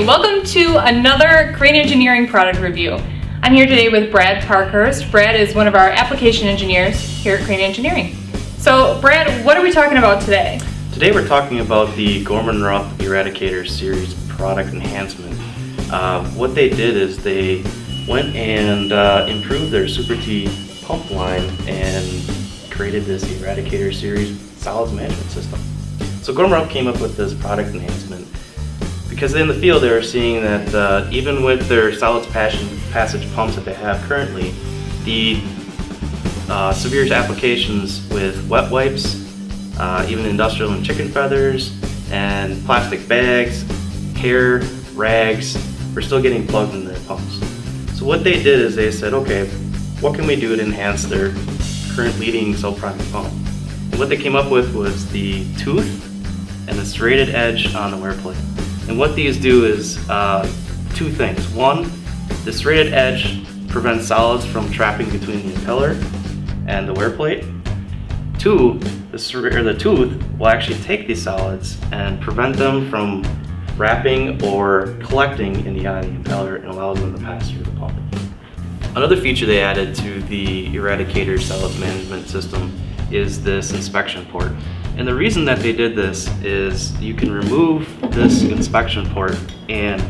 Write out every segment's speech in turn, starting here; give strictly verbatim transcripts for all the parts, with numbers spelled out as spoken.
Hi, welcome to another Crane Engineering product review. I'm here today with Brad Parkhurst. Brad is one of our application engineers here at Crane Engineering. So Brad, what are we talking about today? Today we're talking about the Gorman-Rupp Eradicator Series product enhancement. Uh, what they did is they went and uh, improved their Super T pump line and created this Eradicator Series solids management system. So Gorman-Rupp came up with this product enhancement because in the field they were seeing that uh, even with their solids passage pumps that they have currently, the uh, severe applications with wet wipes, uh, even industrial and chicken feathers, and plastic bags, hair, rags, were still getting plugged in their pumps. So what they did is they said, okay, what can we do to enhance their current leading self-priming pump? And what they came up with was the tooth and the serrated edge on the wear plate. And what these do is uh, two things. One, the serrated edge prevents solids from trapping between the impeller and the wear plate. Two, the, or the tooth will actually take these solids and prevent them from wrapping or collecting in the eye of the impeller and allows them to pass through the pump. Another feature they added to the Eradicator solids management system is this inspection port. And the reason that they did this is you can remove this inspection port and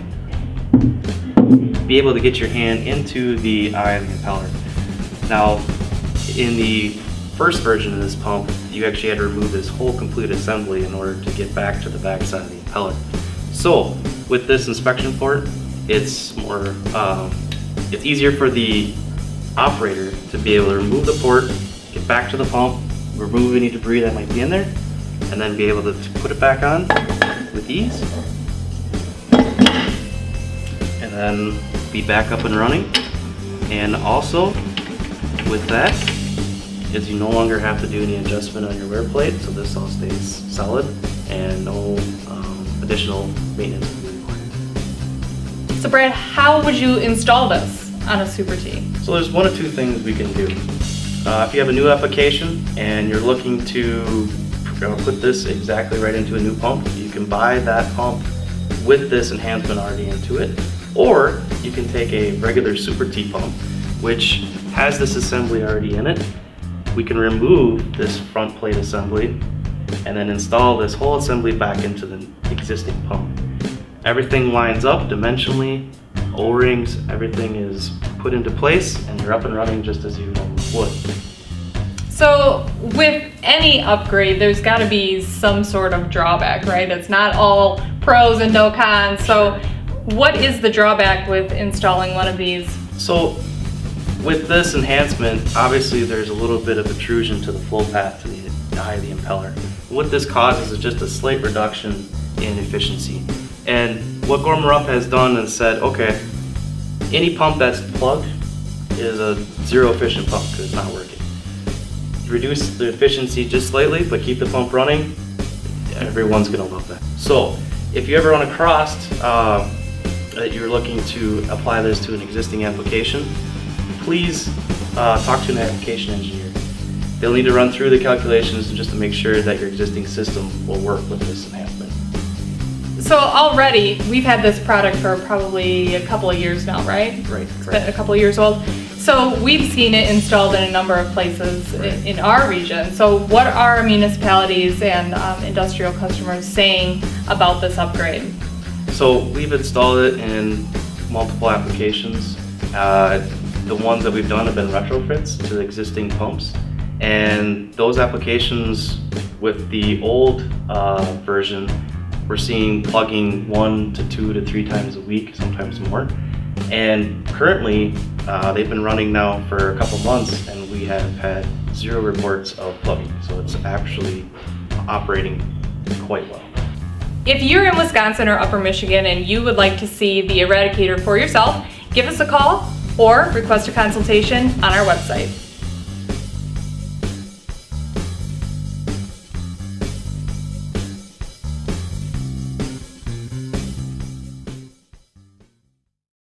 be able to get your hand into the eye of the impeller. Now, in the first version of this pump, you actually had to remove this whole complete assembly in order to get back to the back side of the impeller. So, with this inspection port, it's more, um, it's easier for the operator to be able to remove the port, get back to the pump, remove any debris that might be in there, and then be able to put it back on with ease, and then be back up and running. And also with that is you no longer have to do any adjustment on your wear plate, so this all stays solid and no um, additional maintenance will be required. So Brad, how would you install this on a Super T? So there's one or two things we can do. Uh, if you have a new application and you're looking to uh, put this exactly right into a new pump, you can buy that pump with this enhancement already into it. Or you can take a regular Super T pump, which has this assembly already in it. We can remove this front plate assembly and then install this whole assembly back into the existing pump. Everything lines up dimensionally, O-rings, everything is put into place, and you're up and running just as you normally would. So with any upgrade, there's got to be some sort of drawback, right? It's not all pros and no cons. So what is the drawback with installing one of these? So with this enhancement, obviously there's a little bit of protrusion to the flow path to the eye of the impeller. What this causes is just a slight reduction in efficiency. And what Gorman-Rupp has done is said, okay, any pump that's plugged is a zero efficient pump because it's not working. Reduce the efficiency just slightly, but keep the pump running, everyone's gonna love that. So if you ever run across uh, that you're looking to apply this to an existing application, please uh, talk to an application engineer. They'll need to run through the calculations just to make sure that your existing system will work with this enhancement. So already, we've had this product for probably a couple of years now, right? Right. It's been a couple of years old. So we've seen it installed in a number of places right. in, in our region. So what are municipalities and um, industrial customers saying about this upgrade? So we've installed it in multiple applications. Uh, the ones that we've done have been retrofits to the existing pumps. And those applications with the old uh, version, we're seeing plugging one to two to three times a week, sometimes more. And currently, uh, they've been running now for a couple months and we have had zero reports of plugging. So it's actually operating quite well. If you're in Wisconsin or Upper Michigan and you would like to see the Eradicator for yourself, give us a call or request a consultation on our website.